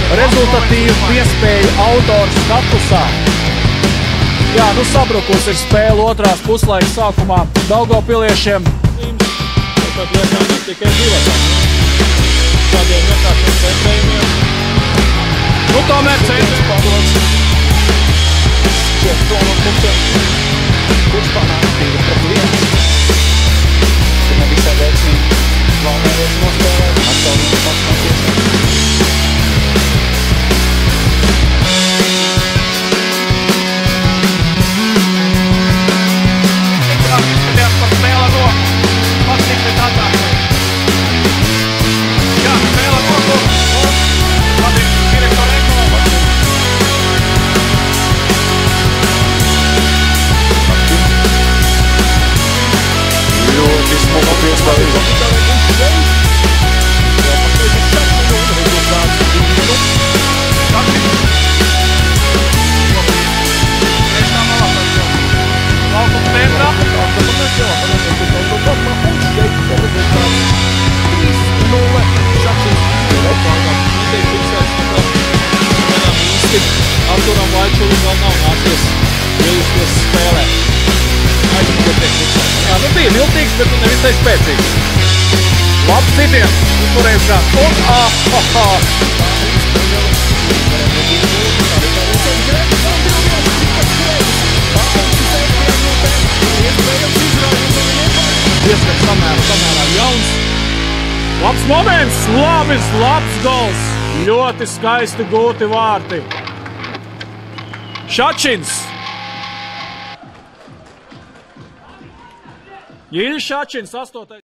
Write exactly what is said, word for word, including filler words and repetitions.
rezultatīvu piespēju autors statusā. Jā, nu sabrukus ir spēle otrās puslaikas sākumā Daugavpiliešiem. Tad liekām ne tikai divatām. Tādiem vienkāršiem centrējumiem. Nu tomēr centrs padots. Šķiet to no punktiem. Kurš panāk divi pret viens. Ir nevisai veiksmīgi. Valmēries nospēlēt. Atkal viņš pats nav tiesā. Arturam Vaičulim vēl nav nācies iejusties spēlē. Jā, nu bija viltīgs, bet nu nevisai spēcīgs. Labs citiem, uzturējums kā. Un ahahā! Diezgan samērā, samērā jauns. Labs moments, labs, labs gols. Ļoti skaisti gūti vārti. Šačins. Jiļs Šačins, astotais.